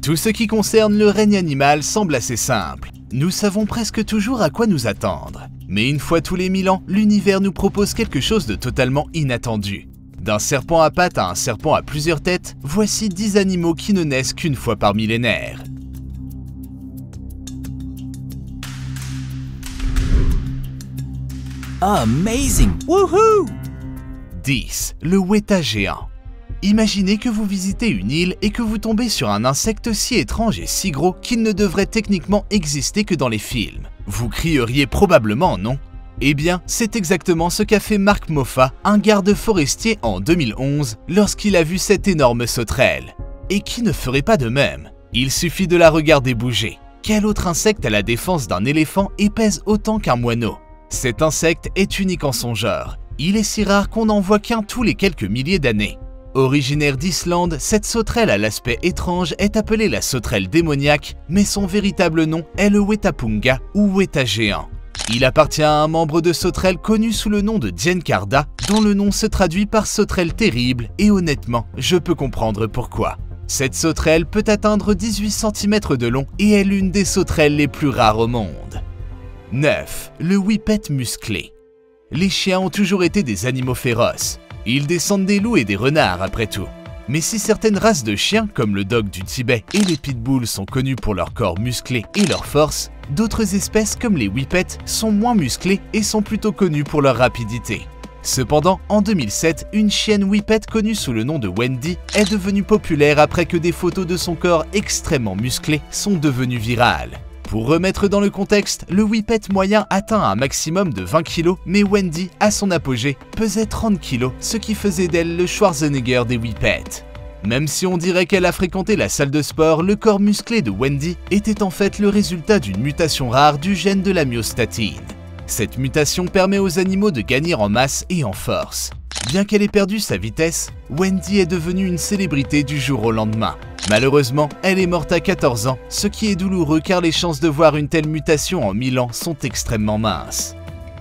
Tout ce qui concerne le règne animal semble assez simple. Nous savons presque toujours à quoi nous attendre. Mais une fois tous les 1000 ans, l'univers nous propose quelque chose de totalement inattendu. D'un serpent à pattes à un serpent à plusieurs têtes, voici 10 animaux qui ne naissent qu'une fois par millénaire. Amazing! Woohoo! 10. Le weta géant. Imaginez que vous visitez une île et que vous tombez sur un insecte si étrange et si gros qu'il ne devrait techniquement exister que dans les films. Vous crieriez probablement non? Eh bien, c'est exactement ce qu'a fait Marc Moffat, un garde forestier en 2011, lorsqu'il a vu cette énorme sauterelle. Et qui ne ferait pas de même? Il suffit de la regarder bouger. Quel autre insecte a la défense d'un éléphant et pèse autant qu'un moineau? Cet insecte est unique en son genre. Il est si rare qu'on n'en voit qu'un tous les quelques milliers d'années. Originaire d'Islande, cette sauterelle à l'aspect étrange est appelée la sauterelle démoniaque, mais son véritable nom est le wetapunga ou weta géant. Il appartient à un membre de sauterelle connu sous le nom de Dienkarda, dont le nom se traduit par sauterelle terrible, et honnêtement, je peux comprendre pourquoi. Cette sauterelle peut atteindre 18 cm de long et est l'une des sauterelles les plus rares au monde. 9. Le whippet musclé. Les chiens ont toujours été des animaux féroces. Ils descendent des loups et des renards après tout. Mais si certaines races de chiens, comme le dog du Tibet et les pitbulls, sont connus pour leur corps musclé et leur force, d'autres espèces comme les whippets sont moins musclés et sont plutôt connus pour leur rapidité. Cependant, en 2007, une chienne whippet connue sous le nom de Wendy est devenue populaire après que des photos de son corps extrêmement musclé sont devenues virales. Pour remettre dans le contexte, le whippet moyen atteint un maximum de 20 kg, mais Wendy, à son apogée, pesait 30 kg, ce qui faisait d'elle le Schwarzenegger des whippets. Même si on dirait qu'elle a fréquenté la salle de sport, le corps musclé de Wendy était en fait le résultat d'une mutation rare du gène de la myostatine. Cette mutation permet aux animaux de gagner en masse et en force. Bien qu'elle ait perdu sa vitesse, Wendy est devenue une célébrité du jour au lendemain. Malheureusement, elle est morte à 14 ans, ce qui est douloureux car les chances de voir une telle mutation en 1000 ans sont extrêmement minces.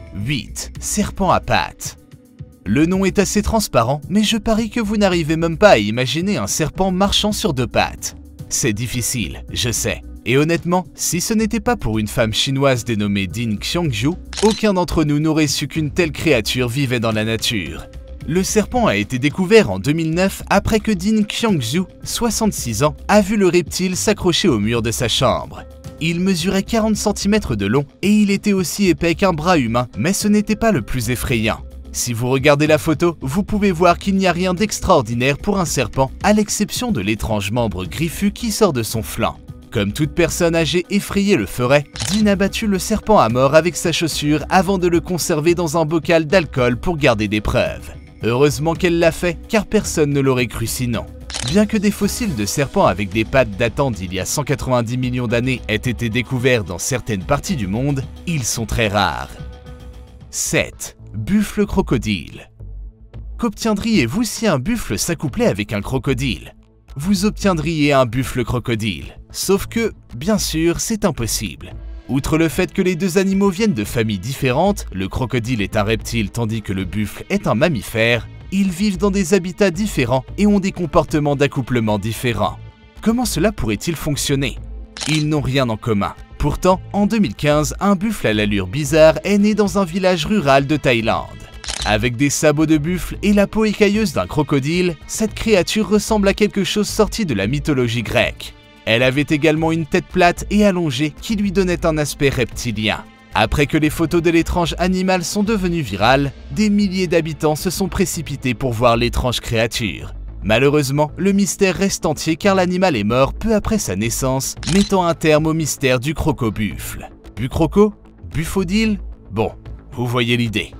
8. Serpent à pattes. Le nom est assez transparent, mais je parie que vous n'arrivez même pas à imaginer un serpent marchant sur 2 pattes. C'est difficile, je sais. Et honnêtement, si ce n'était pas pour une femme chinoise dénommée Ding Xiongju, aucun d'entre nous n'aurait su qu'une telle créature vivait dans la nature. Le serpent a été découvert en 2009 après que Ding Xiongju, 66 ans, a vu le reptile s'accrocher au mur de sa chambre. Il mesurait 40 cm de long et il était aussi épais qu'un bras humain, mais ce n'était pas le plus effrayant. Si vous regardez la photo, vous pouvez voir qu'il n'y a rien d'extraordinaire pour un serpent, à l'exception de l'étrange membre griffu qui sort de son flanc. Comme toute personne âgée effrayée le ferait, Dean a battu le serpent à mort avec sa chaussure avant de le conserver dans un bocal d'alcool pour garder des preuves. Heureusement qu'elle l'a fait, car personne ne l'aurait cru sinon. Bien que des fossiles de serpents avec des pattes datant d'il y a 190 millions d'années aient été découverts dans certaines parties du monde, ils sont très rares. 7. Buffle crocodile. Qu'obtiendriez-vous si un buffle s'accouplait avec un crocodile? Vous obtiendriez un buffle crocodile. Sauf que, bien sûr, c'est impossible. Outre le fait que les deux animaux viennent de familles différentes, le crocodile est un reptile tandis que le buffle est un mammifère, ils vivent dans des habitats différents et ont des comportements d'accouplement différents. Comment cela pourrait-il fonctionner? Ils n'ont rien en commun. Pourtant, en 2015, un buffle à l'allure bizarre est né dans un village rural de Thaïlande. Avec des sabots de buffle et la peau écailleuse d'un crocodile, cette créature ressemble à quelque chose sorti de la mythologie grecque. Elle avait également une tête plate et allongée qui lui donnait un aspect reptilien. Après que les photos de l'étrange animal sont devenues virales, des milliers d'habitants se sont précipités pour voir l'étrange créature. Malheureusement, le mystère reste entier car l'animal est mort peu après sa naissance, mettant un terme au mystère du croco-buffle. Bucroco? Buffodile? Bon, vous voyez l'idée.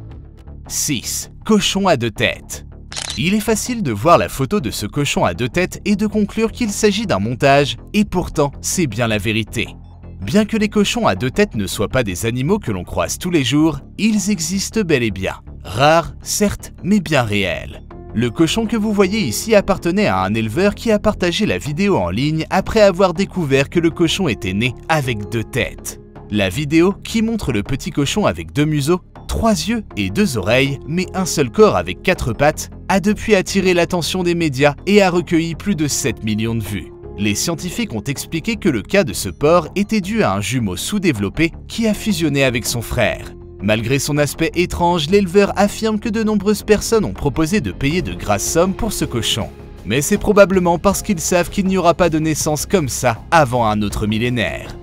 6. Cochon à 2 têtes. Il est facile de voir la photo de ce cochon à 2 têtes et de conclure qu'il s'agit d'un montage, et pourtant, c'est bien la vérité. Bien que les cochons à 2 têtes ne soient pas des animaux que l'on croise tous les jours, ils existent bel et bien. Rares, certes, mais bien réels. Le cochon que vous voyez ici appartenait à un éleveur qui a partagé la vidéo en ligne après avoir découvert que le cochon était né avec 2 têtes. La vidéo, qui montre le petit cochon avec 2 museaux, 3 yeux et 2 oreilles, mais un seul corps avec 4 pattes, a depuis attiré l'attention des médias et a recueilli plus de 7 millions de vues. Les scientifiques ont expliqué que le cas de ce porc était dû à un jumeau sous-développé qui a fusionné avec son frère. Malgré son aspect étrange, l'éleveur affirme que de nombreuses personnes ont proposé de payer de grasses sommes pour ce cochon. Mais c'est probablement parce qu'ils savent qu'il n'y aura pas de naissance comme ça avant un autre millénaire.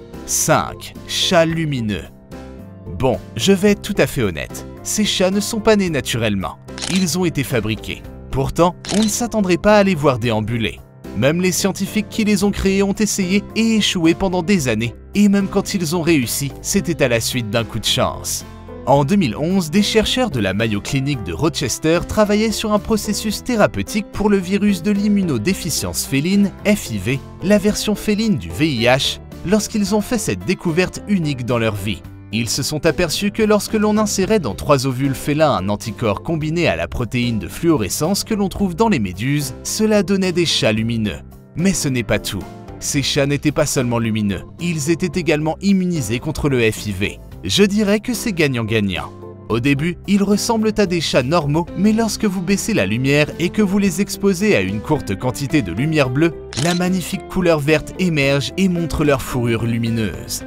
5. Chats lumineux. Bon, je vais être tout à fait honnête, ces chats ne sont pas nés naturellement, ils ont été fabriqués. Pourtant, on ne s'attendrait pas à les voir déambuler. Même les scientifiques qui les ont créés ont essayé et échoué pendant des années, et même quand ils ont réussi, c'était à la suite d'un coup de chance. En 2011, des chercheurs de la Mayo Clinic de Rochester travaillaient sur un processus thérapeutique pour le virus de l'immunodéficience féline, FIV, la version féline du VIH, lorsqu'ils ont fait cette découverte unique dans leur vie. Ils se sont aperçus que lorsque l'on insérait dans 3 ovules félins un anticorps combiné à la protéine de fluorescence que l'on trouve dans les méduses, cela donnait des chats lumineux. Mais ce n'est pas tout. Ces chats n'étaient pas seulement lumineux, ils étaient également immunisés contre le FIV. Je dirais que c'est gagnant-gagnant. Au début, ils ressemblent à des chats normaux, mais lorsque vous baissez la lumière et que vous les exposez à une courte quantité de lumière bleue, la magnifique couleur verte émerge et montre leur fourrure lumineuse.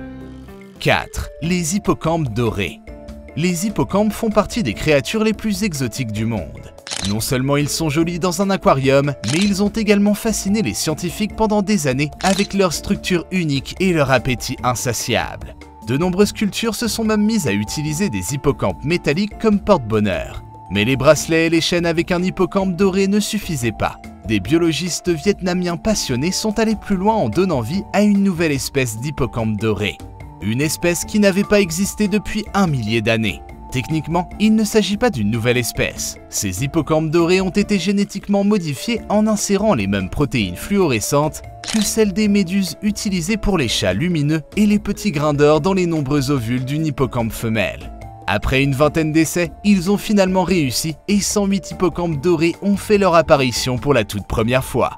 4. Les hippocampes dorés. Les hippocampes font partie des créatures les plus exotiques du monde. Non seulement ils sont jolis dans un aquarium, mais ils ont également fasciné les scientifiques pendant des années avec leur structure unique et leur appétit insatiable. De nombreuses cultures se sont même mises à utiliser des hippocampes métalliques comme porte-bonheur. Mais les bracelets et les chaînes avec un hippocampe doré ne suffisaient pas. Des biologistes vietnamiens passionnés sont allés plus loin en donnant vie à une nouvelle espèce d'hippocampe doré. Une espèce qui n'avait pas existé depuis 1 millier d'années. Techniquement, il ne s'agit pas d'une nouvelle espèce. Ces hippocampes dorés ont été génétiquement modifiés en insérant les mêmes protéines fluorescentes que celles des méduses utilisées pour les chats lumineux et les petits grains d'or dans les nombreux ovules d'une hippocampe femelle. Après une vingtaine d'essais, ils ont finalement réussi et 108 hippocampes dorés ont fait leur apparition pour la toute première fois.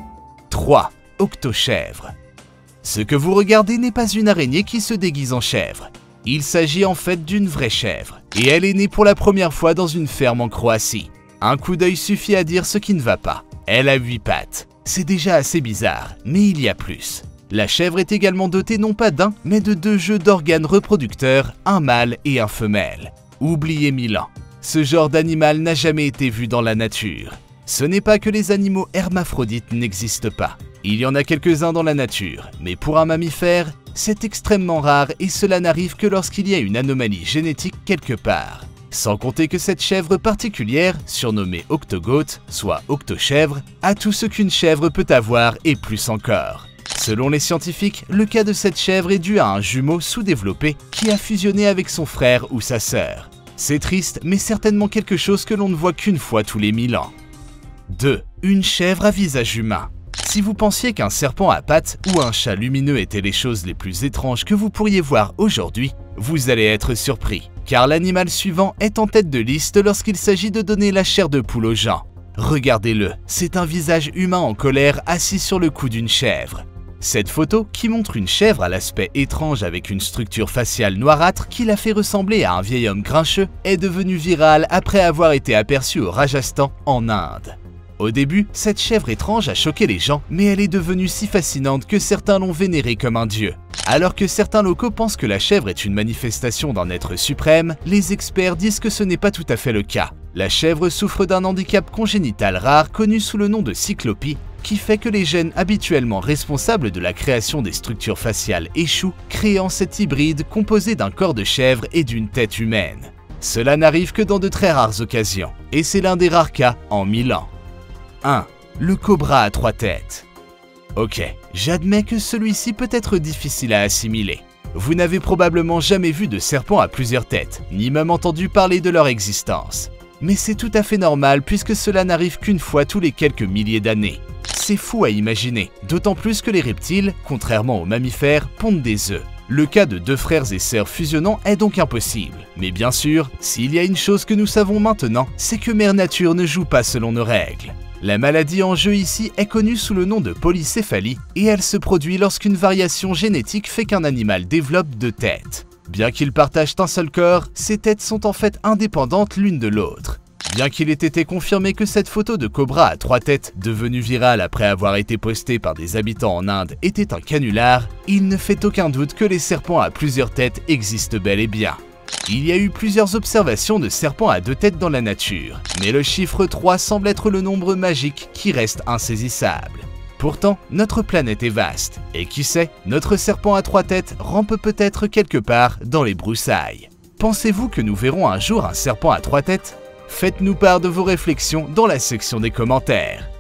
3. Octochèvre. Ce que vous regardez n'est pas une araignée qui se déguise en chèvre. Il s'agit en fait d'une vraie chèvre, et elle est née pour la première fois dans une ferme en Croatie. Un coup d'œil suffit à dire ce qui ne va pas. Elle a 8 pattes. C'est déjà assez bizarre, mais il y a plus. La chèvre est également dotée non pas d'un, mais de 2 jeux d'organes reproducteurs, un mâle et un femelle. Oubliez Milan. Ce genre d'animal n'a jamais été vu dans la nature. Ce n'est pas que les animaux hermaphrodites n'existent pas. Il y en a quelques-uns dans la nature, mais pour un mammifère, c'est extrêmement rare et cela n'arrive que lorsqu'il y a une anomalie génétique quelque part. Sans compter que cette chèvre particulière, surnommée octogote, soit octochèvre, a tout ce qu'une chèvre peut avoir et plus encore. Selon les scientifiques, le cas de cette chèvre est dû à un jumeau sous-développé qui a fusionné avec son frère ou sa sœur. C'est triste, mais certainement quelque chose que l'on ne voit qu'une fois tous les 1000 ans. 2. Une chèvre à visage humain. Si vous pensiez qu'un serpent à pattes ou un chat lumineux étaient les choses les plus étranges que vous pourriez voir aujourd'hui, vous allez être surpris, car l'animal suivant est en tête de liste lorsqu'il s'agit de donner la chair de poule aux gens. Regardez-le, c'est un visage humain en colère assis sur le cou d'une chèvre. Cette photo, qui montre une chèvre à l'aspect étrange avec une structure faciale noirâtre qui la fait ressembler à un vieil homme grincheux, est devenue virale après avoir été aperçue au Rajasthan, en Inde. Au début, cette chèvre étrange a choqué les gens, mais elle est devenue si fascinante que certains l'ont vénérée comme un dieu. Alors que certains locaux pensent que la chèvre est une manifestation d'un être suprême, les experts disent que ce n'est pas tout à fait le cas. La chèvre souffre d'un handicap congénital rare connu sous le nom de cyclopie, qui fait que les gènes habituellement responsables de la création des structures faciales échouent, créant cet hybride composé d'un corps de chèvre et d'une tête humaine. Cela n'arrive que dans de très rares occasions, et c'est l'un des rares cas en 1000 ans. 1. Le cobra à 3 têtes. Ok, j'admets que celui-ci peut être difficile à assimiler. Vous n'avez probablement jamais vu de serpent à plusieurs têtes, ni même entendu parler de leur existence. Mais c'est tout à fait normal puisque cela n'arrive qu'une fois tous les quelques milliers d'années. C'est fou à imaginer, d'autant plus que les reptiles, contrairement aux mammifères, pondent des œufs. Le cas de 2 frères et sœurs fusionnant est donc impossible. Mais bien sûr, s'il y a une chose que nous savons maintenant, c'est que Mère Nature ne joue pas selon nos règles. La maladie en jeu ici est connue sous le nom de polycéphalie et elle se produit lorsqu'une variation génétique fait qu'un animal développe 2 têtes. Bien qu'ils partagent un seul corps, ces têtes sont en fait indépendantes l'une de l'autre. Bien qu'il ait été confirmé que cette photo de cobra à 3 têtes, devenue virale après avoir été postée par des habitants en Inde, était un canular, il ne fait aucun doute que les serpents à plusieurs têtes existent bel et bien. Il y a eu plusieurs observations de serpents à 2 têtes dans la nature, mais le chiffre 3 semble être le nombre magique qui reste insaisissable. Pourtant, notre planète est vaste, et qui sait, notre serpent à 3 têtes rampe peut-être quelque part dans les broussailles. Pensez-vous que nous verrons un jour un serpent à 3 têtes ? Faites-nous part de vos réflexions dans la section des commentaires.